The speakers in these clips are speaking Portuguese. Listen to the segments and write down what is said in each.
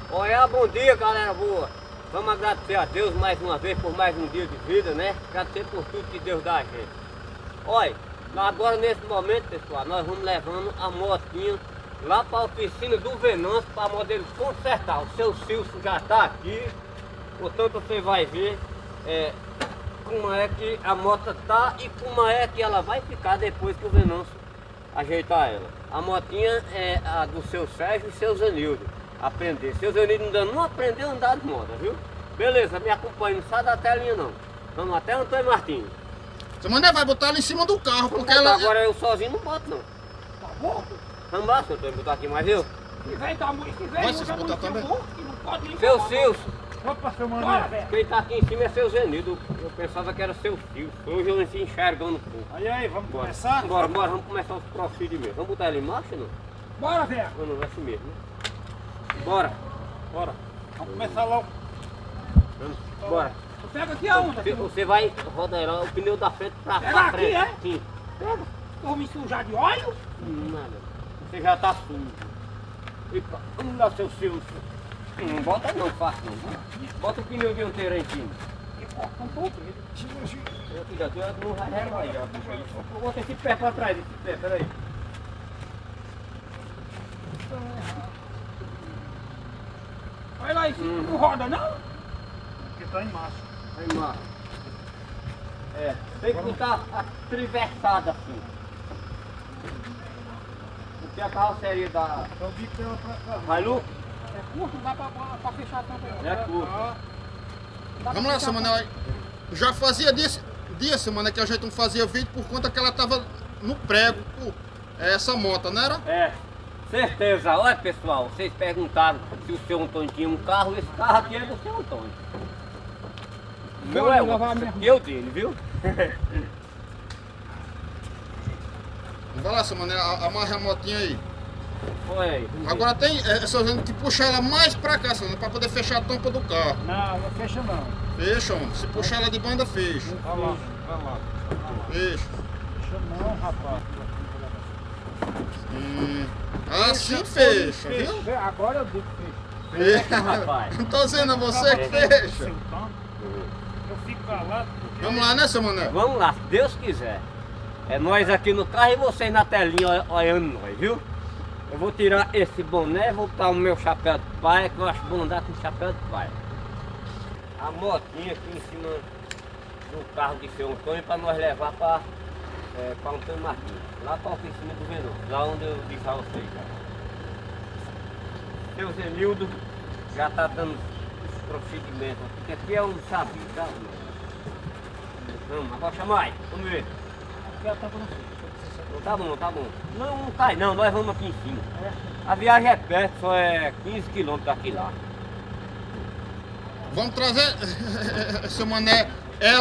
Olha, bom dia, galera boa. Vamos agradecer a Deus mais uma vez por mais um dia de vida, né? Agradecer por tudo que Deus dá a gente. Olha, agora nesse momento, pessoal, nós vamos levando a motinha lá para a oficina do Venâncio para a modelo consertar. O seu Silvio já está aqui, portanto você vai ver como é que a moto tá e como é que ela vai ficar depois que o Venâncio ajeitar ela. A motinha é a do seu Sérgio e seu Zenildo. Aprender. Seu Zenildo ainda não aprendeu a andar de moto, viu? Beleza, me acompanha, não sai da telinha não. Vamos até Antônio Martins. Você manda vai botar ela em cima do carro, porque botar, ela... Agora eu sozinho não boto não. Tá bom? Vamos lá, senhor Antônio, botar aqui mais eu. Se vem da mãe, se vem, Vai se botar também? não pode ir. Seu Silvio. Opa, seu Mané. Quem tá aqui em cima é seu Zenildo. Eu pensava que era seu filho. Hoje eu não se enxergando um pouco. Aí, vamos Bora. começar? Bora, vamos começar os procedimentos. Vamos botar ele em marcha não? Bora, velho. Ou não, é assim mesmo, né? Bora. Bora. Vamos começar logo. Vamos. Bora. Pega aqui aonde? Você vai rodar ela, o pneu da frente pra Pega aqui, frente. é? Sim. Pega. Vou me sujar de óleo? Nada. Você já tá sujo. Epa, vamos lá, seu Silvio. Não bota não, fácil não. Bota o pneu dianteiro aí em cima. Corta um pouco. Eu não vai relar aí, ó. Bota esse pé pra trás, esse pé, peraí. Vai lá, isso não roda não? Porque tá em marcha. Aí, mano. Tem que botar a triversada assim. Porque a carroceria da Então o bico dela pra Hilux É curto, não dá pra fechar a tampa não. é curta. Não dá Vamos pra lá, fechar seu Mané. Já fazia dia, seu Mané, que a gente não fazia vídeo por conta que ela tava no prego, essa moto, não era? É, certeza. Olha, pessoal, vocês perguntaram se o seu Antônio tinha um carro. Esse carro aqui é do seu Antônio. O meu é outro. E eu dele, viu? Vai lá, seu Mané, amarra a motinha aí. Olha aí. Agora tem, seu Mané, que puxar ela mais pra cá, seu Mané, pra poder fechar a tampa do carro. Não, não fecha não. Fecha, homem. Se puxar ela de banda, fecha. Vai lá, vai lá. Fecha. Fecha não, rapaz. Assim fecha, viu? Fecha. Agora eu digo que fecha. Fecha. rapaz. Não tô dizendo a você que fecha. Então, eu fico calado porque... Vamos lá, né, seu Mané? Vamos lá, se Deus quiser. É nós aqui no carro e vocês na telinha olhando nós, viu? Eu vou tirar esse boné, vou botar o meu chapéu de pai, que eu acho bom andar com chapéu de pai. A motinha aqui em cima do carro de seu Antônio para nós levar para Antônio Martins, lá para a oficina do Venâncio, lá onde eu disse a vocês. Seu Zenildo já está dando os procedimentos, porque aqui é um sabio, tá? Vamos, abaixa mais, vamos ver. Aqui a tampa não fecha. Tá bom, tá bom. Não cai não, nós vamos aqui em cima. A viagem é perto, só é 15 km daqui lá. Vamos trazer, seu Mané,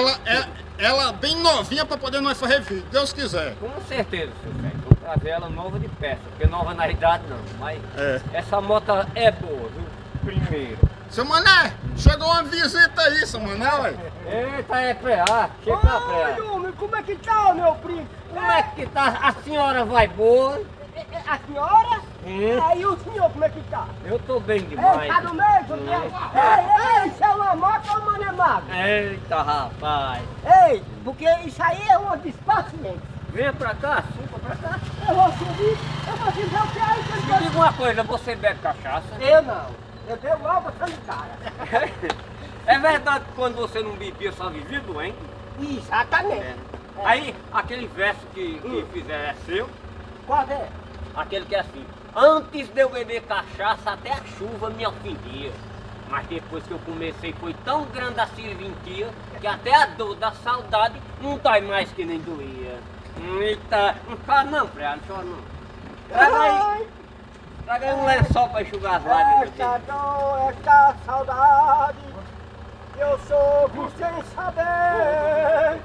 ela bem novinha pra poder nós fazer vídeo, Deus quiser. Com certeza, seu Sérgio. Vamos trazer ela nova de peça, porque nova na idade não. Mas essa moto é boa, viu? Primeiro. Seu Mané, chegou uma visita aí, seu Mané, ué. Eita, é preá. Chega pra preá. Oi, homem, como é que tá, meu primo? Como é que tá? A senhora vai boa? A senhora? Hum. Aí o senhor, como é que tá? Eu tô bem Ei, demais. tá no mesmo? Ei, isso é uma moto ou uma mago? Eita, rapaz. Ei, porque isso aí é um despacimento. Venha pra cá, suba pra cá. Eu vou subir o que aí que Me diga uma coisa, você bebe cachaça? eu não. Eu bebo água sanitária. É verdade que quando você não bebia só vivia doente? Exatamente. Aí, aquele verso que fizer é seu, Qual é? aquele que é assim: antes de eu beber cachaça, até a chuva me ofendia. Mas depois que eu comecei, foi tão grande a serventia que até a dor da saudade não dói mais que nem doía. Eita, não fala não, Preá, não chora não. Traga aí, traga aí um lençol pra enxugar as lágrimas. Esta dor, esta saudade, eu sofro sem saber.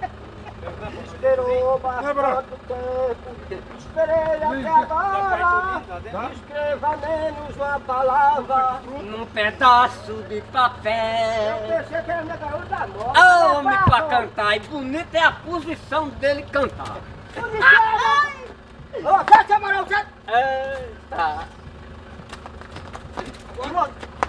Esperou bastante tempo, esperei até agora. Escreva menos uma palavra. Num pedaço de Eu papel. pensei que era minha garota nova. Ah, homem pra cantar, e bonita é a posição dele cantar. Ô, fecha a moral, fecha. Eita. Vamos.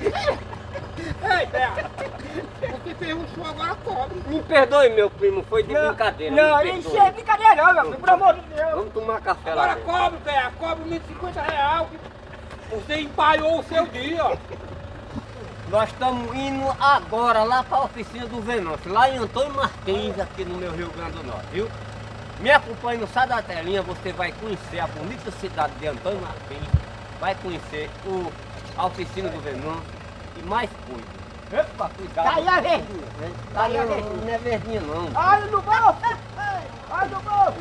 Ei, Terra! Você perguntou agora cobre. Me perdoe, meu primo, foi de brincadeira. Não, me isso perdoe. é brincadeira não, meu filho, pelo amor de Deus. Vamos tomar café lá Agora dentro. cobre, Terra, cobre R$1.050 que você empalhou o seu dia. Nós estamos indo agora lá para a oficina do Venâncio, lá em Antônio Martins, aqui no meu Rio Grande do Norte, viu? Me acompanhe no Sai da Telinha, você vai conhecer a bonita cidade de Antônio Martins, vai conhecer a oficina do Venâncio e mais coisas. Epa, cuidado. Tá aí a verdinha. Tá aí, não é verdinha não. Olha no bolso. Olha no bolso.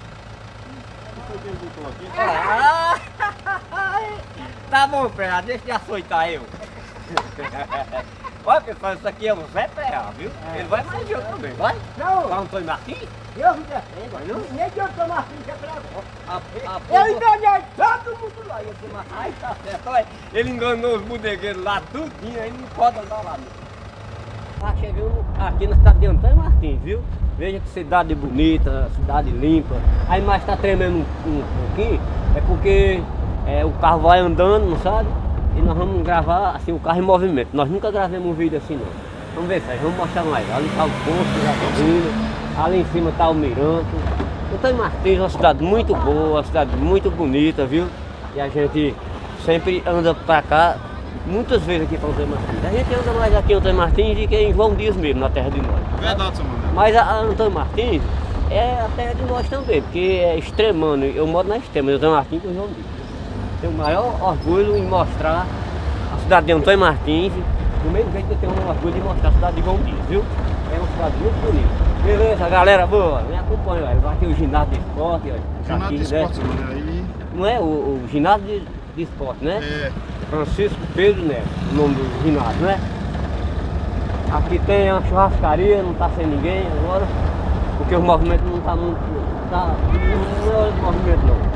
Ah, tá bom, Pé, deixa de açoitar eu. Olha, pessoal, isso aqui é o Zé Pé, viu? Ele vai mais de outro também, vai? Não, Para Antônio Martins? Deus me defenda. Nem de onde eu nasci, já pregou. Eu Eu enganei todo mundo lá. Eu disse, mas Aí tá certo, olha, ele enganou os bodegueiros lá tudinho, aí não pode andar lá não. Tá chegando aqui na cidade de Antônio Martins, viu? Veja que cidade bonita, cidade limpa. Aí mais tá tremendo um pouquinho, é porque o carro vai andando, não sabe? E nós vamos gravar assim o carro em movimento. Nós nunca gravamos um vídeo assim não. Vamos ver, Sérgio, vamos mostrar mais. Ali tá o posto de gasolina, ali em cima tá o mirante. Antônio Martins é uma cidade muito boa, uma cidade muito bonita, viu? E a gente sempre anda pra cá, muitas vezes aqui para Antônio Martins. A gente anda mais aqui em Antônio Martins do que em João Dias mesmo, na terra de nós. Verdade, seu Mané. Mas a Antônio Martins é a terra de nós também, porque é extremando. Eu moro na extrema, Antônio Martins e João Dias. Tenho o maior orgulho em mostrar a cidade de Antônio Martins, do mesmo jeito que eu tenho um orgulho de mostrar a cidade de João Dias, viu? É uma cidade muito bonita. Beleza, galera boa, me acompanha, olha. Vai ter o ginásio de esporte, olha. Ginásio Aqui, de esporte, seu né? Mané. Aí Não é o ginásio de esporte, né? é. Francisco Pedro Neto, o nome do ginásio, né? Aqui tem a churrascaria, não tá sem ninguém agora, porque o movimento não tá muito. Não é hora de movimento não.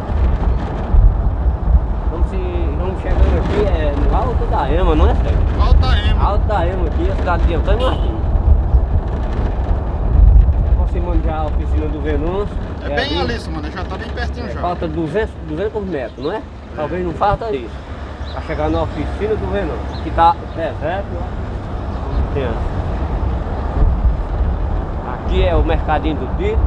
Vamos chegando aqui, no Alto da Ema, não é sério? Alta Ema. Alto da Ema aqui, a cidade de Antônio Martins. Aproximando já a oficina do Venâncio. É bem ali, seu Mané. Já tá bem pertinho já. Falta 200 metros, não é? Talvez não falta isso. Pra chegar na oficina do Venâncio, que tá deserto, ó. Tem, ó. Aqui é o mercadinho do Dito.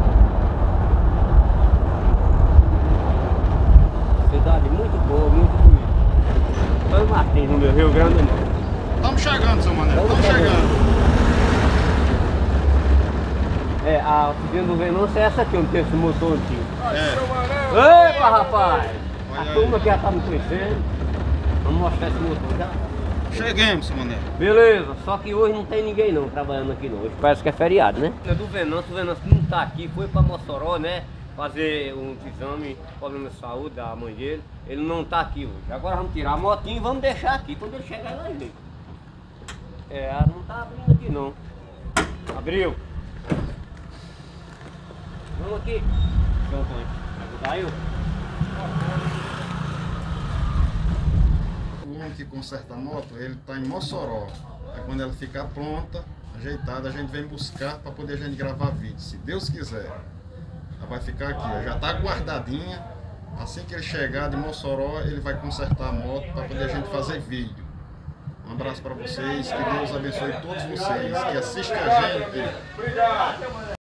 Cidade muito boa, muito bonita. Antônio Martins, no meu Rio Grande do Norte. Estamos chegando, seu Mané. Estamos chegando. A oficina do Venâncio é essa aqui, onde tem esse motor antigo. É. Epa, rapaz! Olha A aí. turma que já tá me conhecendo. Vamos mostrar esse motor já. Cheguemos, seu Mané. Beleza, só que hoje não tem ninguém não trabalhando aqui não. Hoje parece que é feriado, né? É do Venâncio, o Venâncio não tá aqui, foi pra Mossoró, né? Fazer um exame, problema de saúde da mãe dele. Ele não tá aqui hoje. Agora vamos tirar a motinha e vamos deixar aqui. Quando ele chegar, nós vemos. Ela não tá abrindo aqui não. Abriu. Vamos aqui. Então, vai ajudar eu? O homem que conserta a moto, ele tá em Mossoró. Aí quando ela ficar pronta, ajeitada, a gente vem buscar para poder a gente gravar vídeo, se Deus quiser. Ela vai ficar aqui, ó, já tá guardadinha. Assim que ele chegar de Mossoró, ele vai consertar a moto para poder a gente fazer vídeo. Um abraço para vocês, que Deus abençoe todos vocês que assistem a gente.